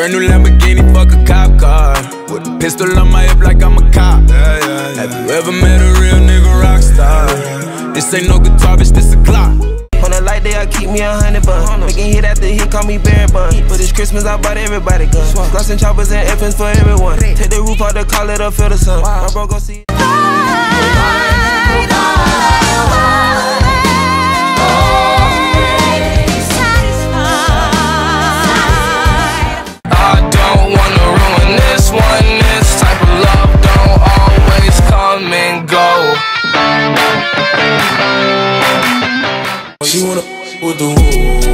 Brand new Lamborghini, fuck a cop car. With a pistol on my hip like I'm a cop. Have you ever met a real nigga rock star? This ain't no guitar, bitch, this a clock. On a light day, I keep me 100 bucks. Making hit after hit, call me Barry Bun. But it's Christmas, I bought everybody guns. Gloss and choppers and effins for everyone. Take the roof out the call it up, feel the sun. My bro gon' see. She wanna with the woo.